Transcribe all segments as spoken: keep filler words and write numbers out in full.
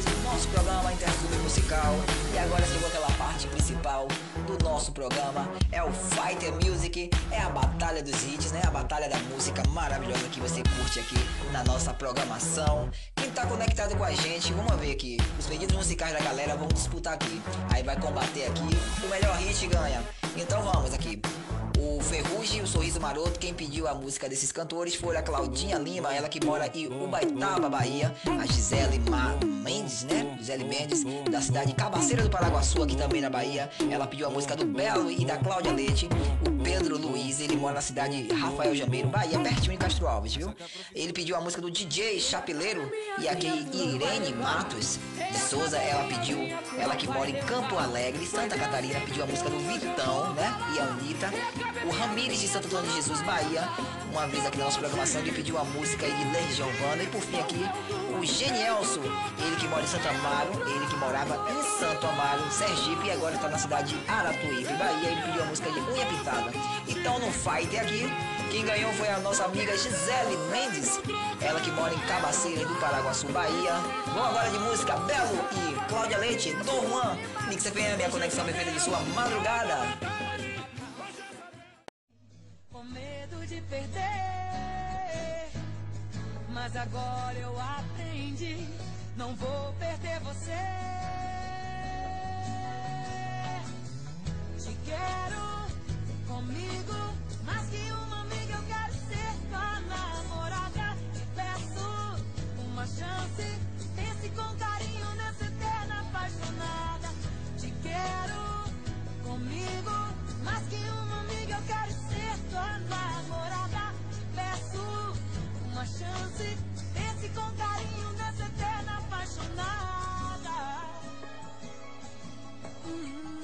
vocês o nosso programa Intercâmbio Musical. E agora chegou aquela parte principal do nosso programa, é o Fighter Music, é a batalha dos hits, né? A batalha da música maravilhosa que você curte aqui na nossa programação. Quem tá conectado com a gente, vamos ver aqui, os pedidos musicais da galera vão disputar aqui. Aí vai combater aqui, o melhor hit ganha. Então vamos aqui. O Ferrugem, o Sorriso Maroto, quem pediu a música desses cantores foi a Claudinha Lima, ela que mora em Ubaitaba, Bahia. A Gisele Ma Mendes, né? Gisele Mendes, da cidade de Cabaceira do Paraguaçu, aqui também na Bahia. Ela pediu a música do Belo e da Cláudia Leite. O Pedro Luiz, ele mora na cidade de Rafael Jameiro, Bahia, pertinho de Castro Alves, viu? Ele pediu a música do D J Chapeleiro. E aqui Irene Matos de Souza, ela pediu, ela que mora em Campo Alegre, Santa Catarina, pediu a música do Vitão, né? E a Anitta. O Ramires de Santo Antônio de Jesus, Bahia, uma vez aqui na nossa programação, ele pediu uma música aí de Legião Urbana. E por fim aqui, o Genielso, ele que mora em Santo Amaro, ele que morava em Santo Amaro, Sergipe, e agora está na cidade de Aratuípe, Bahia. Ele pediu a música de Unha Pintada. Então no fight aqui, quem ganhou foi a nossa amiga Gisele Mendes, ela que mora em Cabaceira do Paraguaçu, Bahia. Vamos agora de música Belo e Cláudia Leite, Dom Juan, Mix F M, a conexão perfeita de sua madrugada. Com medo de perder, mas agora eu aprendi, não vou perder você. Te quero comigo, mais que uma amiga, eu quero ser tua namorada. Te peço uma chance, pense com carinho nessa eterna apaixonada. Te quero comigo, mais que uma amiga, eu quero ser tua namorada. Te peço uma chance, pense com carinho nessa eterna apaixonada. Hum.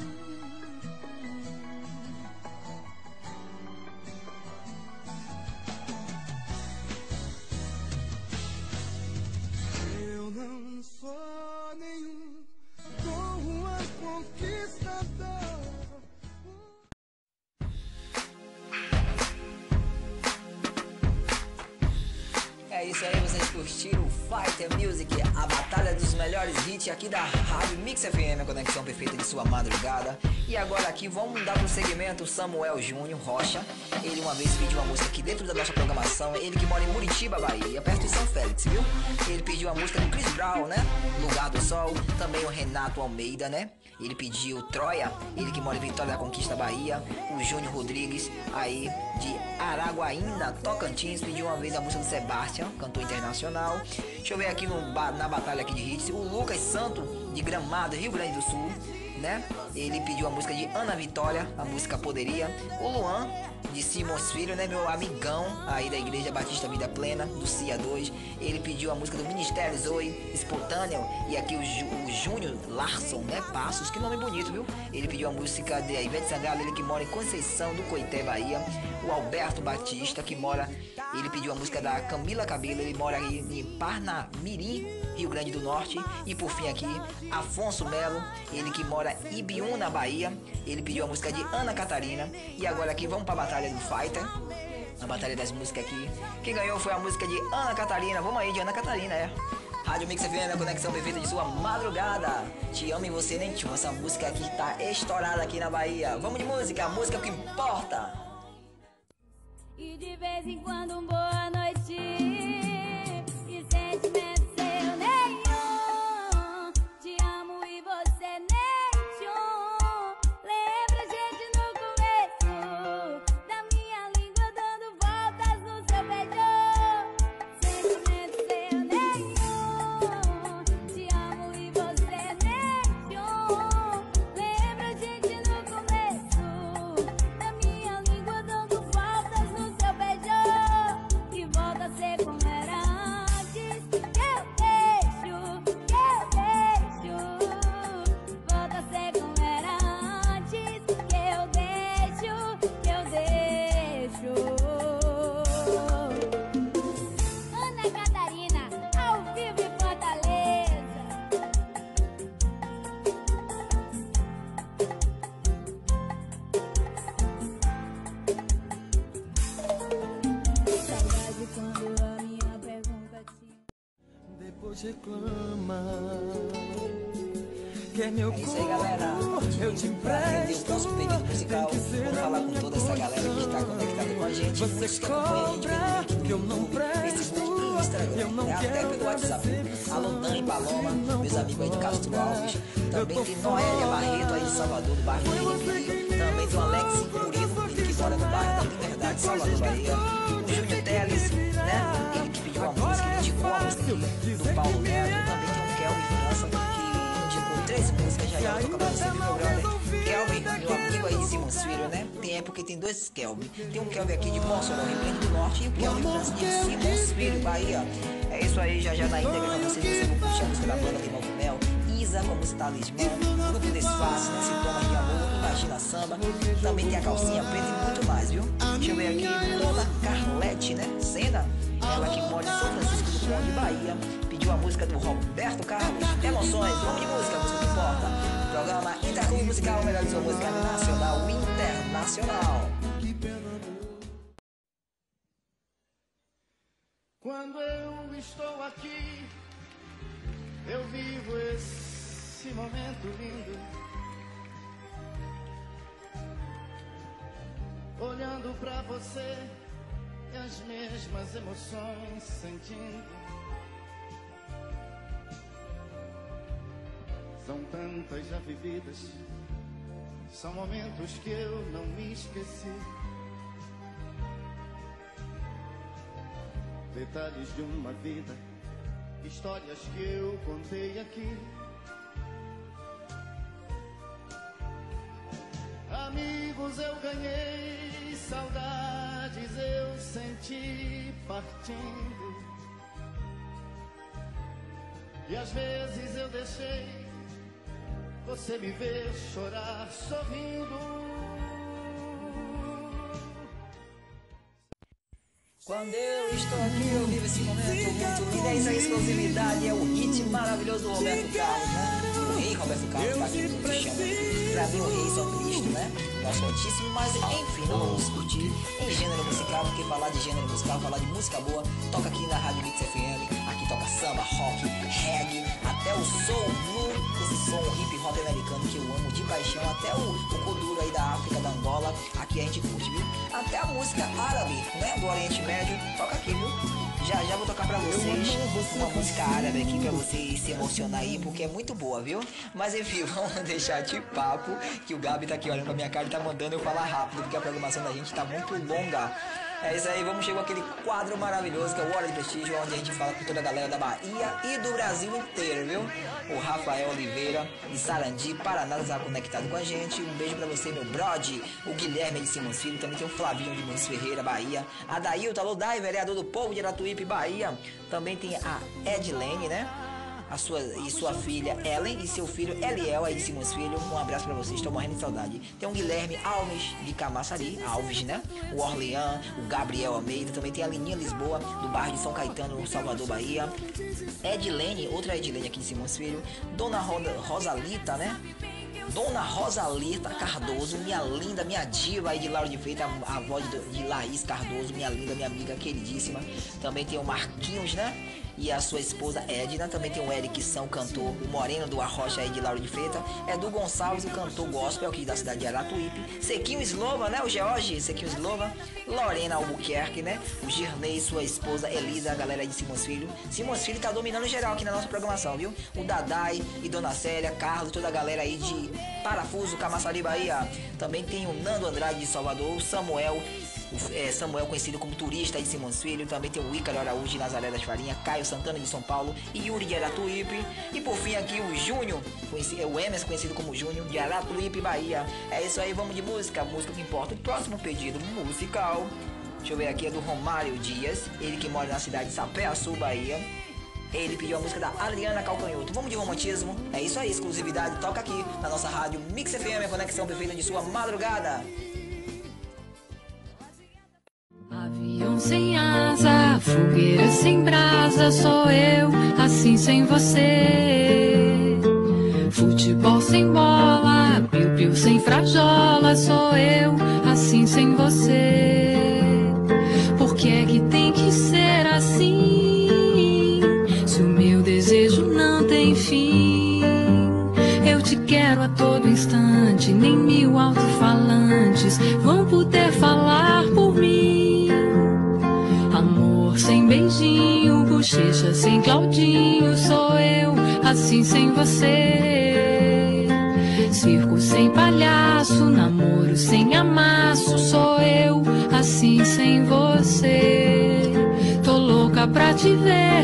Eu não sou nenhum Dom Juan conquistador. É isso aí, vocês curtiram o Fighter Music, a batalha dos melhores hits aqui da Rádio Mix F M, a conexão perfeita de sua madrugada. E agora aqui vamos dar prosseguimento, o Samuel Júnior Rocha. Ele uma vez pediu uma música aqui dentro da nossa programação, ele que mora em Muritiba, Bahia, perto de São Félix, viu? Ele pediu a música do Chris Brown, né? Lugar do Sol. Também o Renato Almeida, né? Ele pediu Troia, ele que mora em Vitória da Conquista, Bahia. O Júnior Rodrigues, aí de Araguaína, Tocantins, pediu uma vez a música do Sebastião, cantor internacional. Deixa eu ver aqui no, na batalha aqui de hits, o Lucas Santo, de Gramado, Rio Grande do Sul, né? Ele pediu a música de Ana Vitória, a música Poderia. O Luan, de Simões Filho, né? Meu amigão aí da Igreja Batista Vida Plena, do C I A dois. Ele pediu a música do Ministério Zoe, Espontâneo. E aqui o, Ju, o Júnior Larson, né? Passos, que nome bonito, viu? Ele pediu a música de Ivete Sangalo, ele que mora em Conceição do Coité, Bahia. O Alberto Batista, que mora... Ele pediu a música da Camila Cabelo, ele mora aí em Parnamirim, Rio Grande do Norte. E por fim aqui, Afonso Melo, ele que mora em Ibiúna, Bahia. Ele pediu a música de Ana Catarina. E agora aqui vamos para a batalha do Fighter, a batalha das músicas aqui. Quem ganhou foi a música de Ana Catarina. Vamos aí de Ana Catarina, é. Rádio Mix F M, a conexão perfeita de sua madrugada. Te amo e você nem tchum. Essa música aqui tá estourada aqui na Bahia. Vamos de música, a música que importa. E de vez em quando um boa noite e sentimento seu nenhum. Te amo e você nem tchum. Lembra a gente no começo da minha língua dando voltas no seu beijo. Sentimento seu nenhum. Te amo e você nem tchum. Lembra a gente no começo da minha língua dando voltas no seu beijo. E volta a ser como era antes. Que eu deixo, que eu deixo. Volta a ser como era antes. Que eu deixo, que eu deixo. Ana Catarina, ao vivo em Fortaleza. Saudade quando a minha pergunta te... Depois reclama. quer meu É isso aí, galera. eu te Pra atender o empresto. próximo pedido musical, vamos falar com toda essa galera que está conectada com a gente. Muitos que acompanham a gente pelo link do YouTube, Facebook e Instagram, né? Até pelo WhatsApp. Alô, Dani Paloma, meus amigos aí de Castro Alves. Também tem Noélia Barreto aí de Salvador, do bairro Felipe. Também tem o Alex Murilo, ele que mora no bairro da Liberdade, Salvador, Bahia. O Júnior Teles, né? Ele que pediu a música, ele indicou a música aqui do Paulo Neto. Também tem o Kelvin França, que indicou três músicas, já já vou tocar pra você, meu brother. Kelvin, meu amigo aí de Simões Filho, né? Tem época que tem dois Kelvin. Tem um Kelvin aqui de Mossoró, Rio Grande do Norte, e o Kelvin França de Simões Filho, Bahia. É isso aí, já já na íntegra pra vocês, você vão curtir a música da banda Limão com Mel, Isa como Talismã, Grupo Desfácil, né? Sintomas de Amor, Imagina Samba. Também tem a Calcinha Preta e muito mais, viu? Deixa eu ver aqui, Dona Carlete, né? Sena, ela que mora em São Francisco do Conde, Bahia, pediu a música do Roberto Carlos, Emoções, nome de música, a música que importa. Programa Intercom Musical, melhor de sua música nacional e internacional. Quando eu estou aqui, eu vivo esse momento lindo, olhando pra você e as mesmas emoções sentindo. São tantas já vividas, são momentos que eu não me esqueci. Detalhes de uma vida, histórias que eu contei aqui. Amigos eu ganhei, saudades eu senti partindo. E às vezes eu deixei você me ver chorar sorrindo. Quando eu estou aqui, eu vivo esse momento muito lindo. É isso, a exclusividade, é o hit maravilhoso do Roberto Carlos, né? O rei Roberto Carlos, tá aqui no chama. Pra mim, o rei São Cristo, né? Nosso altíssimo, mas enfim, não vamos discutir em gênero musical, porque falar de gênero musical, falar de música boa, toca aqui na Rádio Mix F M. Aqui toca samba, rock, reggae, até o soul blue, esse som hip hop americano que eu amo de paixão, até o, o Kuduro aí da África, da Angola, aqui a gente curte, viu? Até a música árabe, né? Do Oriente Médio, toca aqui, viu? Já já vou tocar pra vocês uma música árabe aqui pra vocês se emocionar aí, porque é muito boa, viu? Mas enfim, vamos deixar de papo, que o Gabi tá aqui olhando pra minha cara e tá mandando eu falar rápido, porque a programação da gente tá muito longa. É isso aí, vamos chegar àquele quadro maravilhoso que é o Hora de Prestígio, onde a gente fala com toda a galera da Bahia e do Brasil inteiro, viu? O Rafael Oliveira de Sarandi, Paraná, está conectado com a gente. Um beijo pra você, meu brode. O Guilherme de Simões Filho, também tem o Flavinho de Muniz Ferreira, Bahia. A Dailton Lodai, vereador do povo de Aratuípe, Bahia. Também tem a Edilene, né? A sua, e sua filha Ellen e seu filho Eliel aí de Simões Filho. Um abraço pra vocês, estou morrendo de saudade. Tem o Guilherme Alves de Camaçari, Alves, né? O Orlean, o Gabriel Almeida. Também tem a Lininha Lisboa, do bairro de São Caetano, Salvador, Bahia. Edilene, outra Edilene aqui de Simões Filho. Dona Roda, Rosalita, né? Dona Rosalita Cardoso, minha linda, minha diva aí de Lauro de Freitas, a avó de, de Laís Cardoso, minha linda, minha amiga queridíssima. Também tem o Marquinhos, né? E a sua esposa Edna. Também tem o Eric São, cantor, o Moreno do Arrocha aí de Lauro de Freitas. Edu Gonçalves, o cantor gospel aqui da cidade de Aratuípe. Sequinho Slova, né? O George, Sequinho Slova. Lorena Albuquerque, né? O Girnei, sua esposa Elisa, a galera aí de Simões Filho. Simões Filho tá dominando geral aqui na nossa programação, viu? O Dadai e Dona Célia, Carlos, toda a galera aí de Parafuso, Camaçari, Bahia. Também tem o Nando Andrade de Salvador, o Samuel, o, é, Samuel conhecido como turista de Simões Filho. Também tem o Ícaro Araújo de Nazaré das Farinhas, Caio Santana de São Paulo e Yuri de Aratuípe. E por fim aqui o Júnior, o Emerson conhecido como Júnior de Aratuípe, Bahia. É isso aí, vamos de música, música que importa. O próximo pedido musical, deixa eu ver aqui, é do Romário Dias, ele que mora na cidade de Sapé-Açu, Bahia. Ele pediu a música da Adriana Calcanhoto. Vamos de romantismo? É isso aí, exclusividade. Toca aqui na nossa rádio Mix F M, a conexão perfeita de sua madrugada. Avião sem asa, fogueira sem brasa, sou eu, assim sem você. Futebol sem bola, piu-piu sem frajola, sou eu, assim sem você. Por que é que tem que ser assim? Se o meu desejo não tem fim, eu te quero a todo instante, nem mil alto-falantes vão poder falar por mim. Amor sem beijinho, bochecha sem Claudinho, sou eu assim sem você. Circo sem palhaço, namoro sem amasso, sou eu assim sem você. Tô louca pra te ver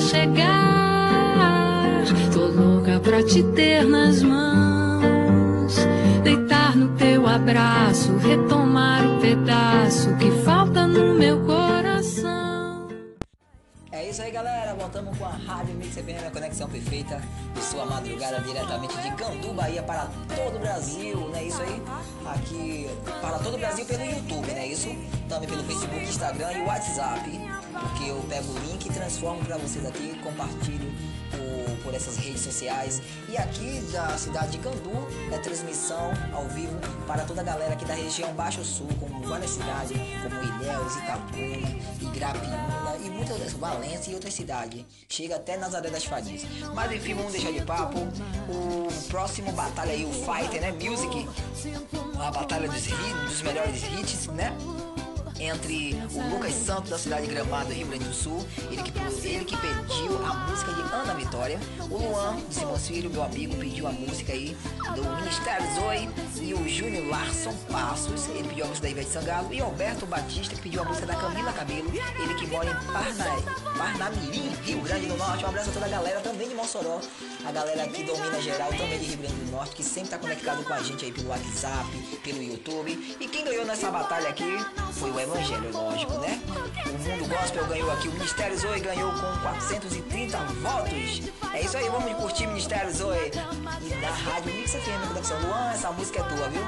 chegar, tô louca pra te ter nas mãos, deitar no teu abraço, retomar o pedaço que falta no meu coração. É isso aí, galera, voltamos com a Rádio Mix F M, a conexão perfeita de sua madrugada, diretamente de Gandu, Bahia, para todo o Brasil, não é isso aí? Aqui para todo o Brasil pelo YouTube, não é isso? Também pelo Facebook, Instagram e WhatsApp, porque eu pego o link e transformo para vocês aqui, compartilho por, por essas redes sociais. E aqui da cidade de Gandu é transmissão ao vivo para toda a galera aqui da região Baixo Sul, como várias cidades, como Ilhéus, Itabuna, Igrapiúna e muitas outras, Valência e outras cidades. Chega até Nazaré das Farinhas. Mas enfim, vamos deixar de papo. O próximo batalha aí, o Fighter, né? Music, a batalha dos hits, dos melhores hits, né? Entre o Lucas Santos da cidade de Gramado, Rio Grande do Sul, ele que, ele que pediu a música de Ana Vitória. O Luan de Simões Filho, meu amigo, pediu a música aí do Ministério Zoe. E o Júnior Larson Passos, ele pediu a música da Ivete Sangalo. E Alberto Batista, que pediu a música da Camila Cabello, ele que mora em Parna, Parnamirim, Rio Grande do Norte. Um abraço a toda a galera também de Mossoró, a galera aqui do Minas Geral, também de Rio Grande do Norte, que sempre tá conectado com a gente aí pelo WhatsApp, pelo YouTube. E quem ganhou nessa batalha aqui foi o Evangelho, lógico, né? O Mundo Gospel ganhou aqui, o Ministério Zoe ganhou com quatrocentos e trinta votos. É isso aí, vamos curtir Ministério Zoe e da Rádio Mix F M, Conexão. Luan, essa música é tua, viu?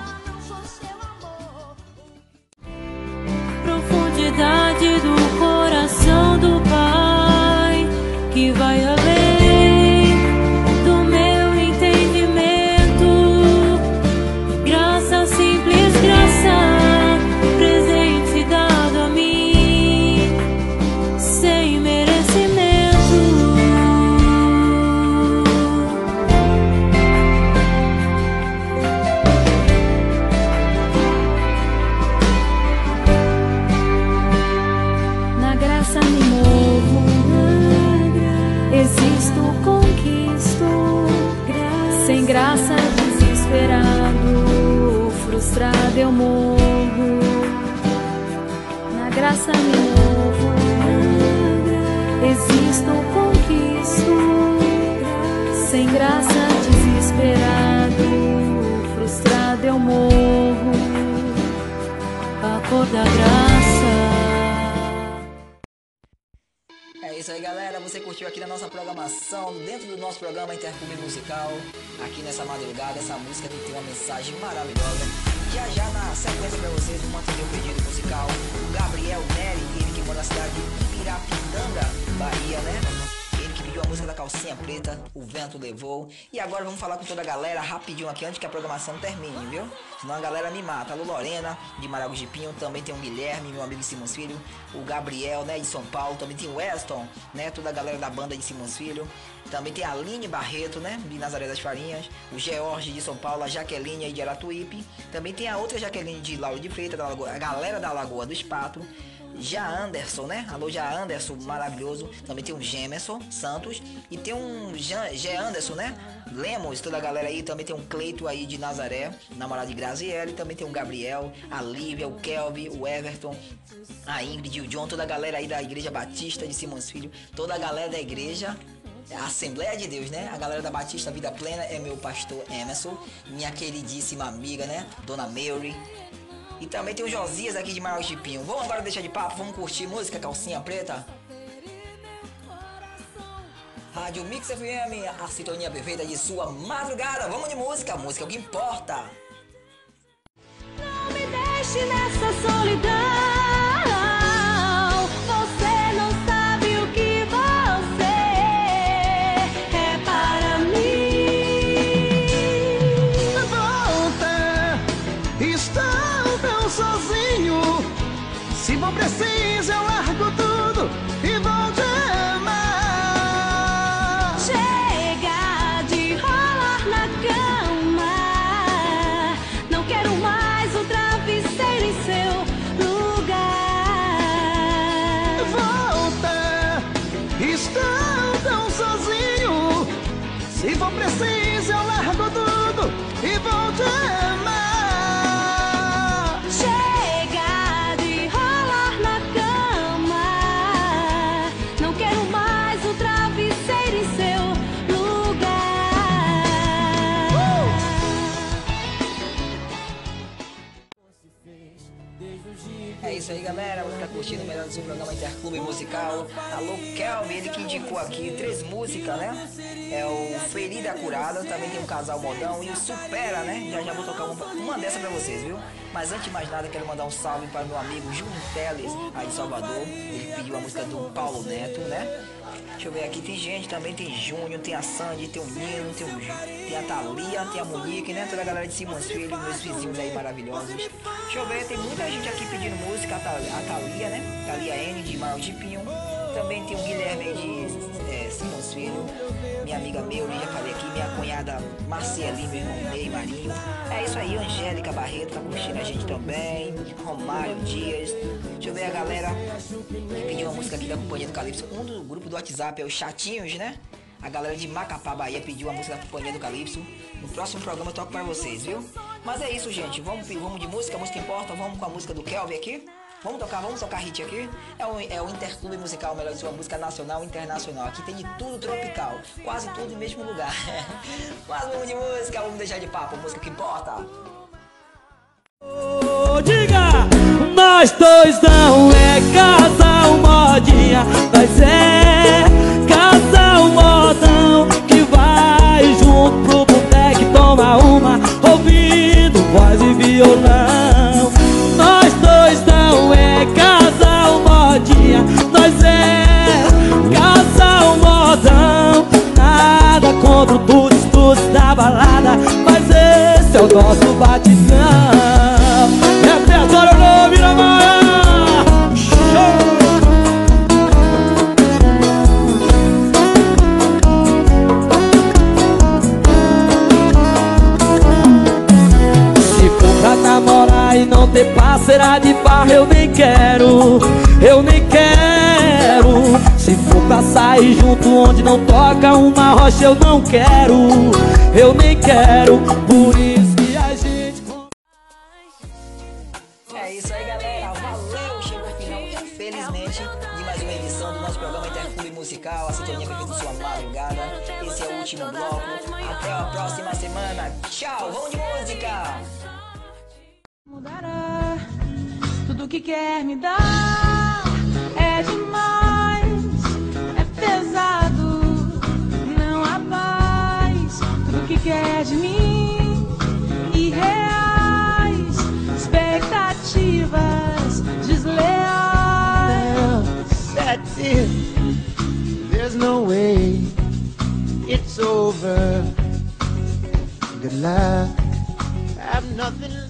Profundidade do coração do Pai, que vai além do meu entendimento. Graça, simples graça, presente dado a mim, sem merecimento. Na graça me movo, existo, conquisto. Sem graça, desesperado, frustrado eu morro. Na graça me movo, existo, conquisto. Sem graça, desesperado, frustrado eu morro. A cor da graça. É isso aí, galera, você curtiu aqui na nossa programação, dentro do nosso programa Interclube Musical, aqui nessa madrugada, essa música que tem uma mensagem maravilhosa. Já já na sequência pra vocês, vamos atender o pedido musical, o Gabriel Neri, ele que mora na cidade de Ibirapitanga, Bahia, né? Ele que pediu a música da Calcinha Preta, O Vento Levou. E agora vamos falar com toda a galera rapidinho aqui, antes que a programação termine, viu? Senão a galera me mata. Alô, Lorena, de Maragogi-Pinho, também tem o Guilherme, meu amigo de Simões Filho, o Gabriel, né, de São Paulo, também tem o Weston, né, toda a galera da banda de Simões Filho. Também tem a Aline Barreto, né, de Nazaré das Farinhas, o George de São Paulo, a Jaqueline de Aratuípe. Também tem a outra Jaqueline de Lauro de Freitas, da Lagoa, a galera da Lagoa do Espato. Já Anderson, né? Alô, Já Anderson, maravilhoso. Também tem o Gemerson Santos. E tem um Jean, Jean Anderson, né? Lemos, toda a galera aí. Também tem um Cleito aí de Nazaré, namorado de Graziele. Também tem o Gabriel, a Lívia, o Kelvin, o Everton, a Ingrid e o John. Toda a galera aí da Igreja Batista de Simões Filho. Toda a galera da igreja a Assembleia de Deus, né? A galera da Batista Vida Plena é meu pastor Emerson. Minha queridíssima amiga, né? Dona Mary. E também tem o Josias aqui de Maragogi-Pinho. Vamos agora deixar de papo, vamos curtir música Calcinha Preta? Rádio Mix F M, a sintonia perfeita de sua madrugada. Vamos de música, música é o que importa. Não me deixe nessa solidão. Você não sabe o que você é para mim. Volta, estou tão sozinho. Se for preciso, eu largo tudo e vou te amar. Chega de rolar na cama. te amar. Chega de rolar na cama. Não quero mais um travesseiro em seu lugar. É isso aí, galera. Você tá curtindo o melhor do seu programa Interclube Musical. Alô, Kelvin, ele que indicou aqui três músicas, né? É o Ferida Curada, também tem o Casal Modão e o Supera, né? Já já vou tocar uma, uma dessa pra vocês, viu? Mas antes de mais nada, quero mandar um salve para o meu amigo Júnior Teles, aí de Salvador. Ele pediu a música do Paulo Neto, né? Deixa eu ver aqui, tem gente também, tem Júnior, tem a Sandy, tem o Nino, tem, o, tem a Thalia, tem a Monique, né? Toda a galera de Simões Filho, meus vizinhos aí maravilhosos. Deixa eu ver, tem muita gente aqui pedindo música, a Thalia, a Thalia, né? Thalia N de Maior de Pinho. Também tem o Guilherme de é, Simões Filho, minha amiga Meu, já falei aqui, minha cunhada Marcelinho, meu irmão Ney Marinho. É isso aí, Angélica Barreto tá curtindo a gente também, Romário Dias. Deixa eu ver a galera que pediu uma música aqui da Companhia do Calypso. Um do grupo do WhatsApp é os Chatinhos, né? A galera de Macapá, Bahia pediu a música da Companhia do Calypso. No próximo programa eu toco pra vocês, viu? Mas é isso, gente, vamos, vamos de música, a música importa, vamos com a música do Kelvin aqui. Vamos tocar, vamos tocar hit aqui. É o, é o Interclube Musical, melhor de sua música nacional e internacional. Aqui tem de tudo tropical, quase tudo no mesmo lugar. Mas vamos de música, vamos deixar de papo, música que importa. Oh, diga! Nós dois não é casal modinha, nós é casal modão que vai junto pro boteco e toma uma, ouvindo voz e violão. Nós dois não é casal modinha, nós é casal modão. Nada contra o tuts-tuts da balada, mas esse é o nosso batidão. Repertório novo, Miramar! Show! Se for pra namorar e não ter parceira de farra, eu nem quero, eu nem quero. Se for pra sair junto onde não toca uma rocha, eu não quero, eu nem quero. Por isso que a gente... É isso aí, galera. Valeu! Chegou ao final, infelizmente, de mais uma edição do nosso programa Interclube Musical, a sintonia perfeita de sua madrugada. Esse é o último bloco. Até a próxima semana. Tchau! Vamos de música! Mudará tudo que quer me dar. É demais, é pesado, não há paz. Tudo que quer de mim, irreais, expectativas desleais. That's it. There's no way. It's over. Good luck. Have nothing left.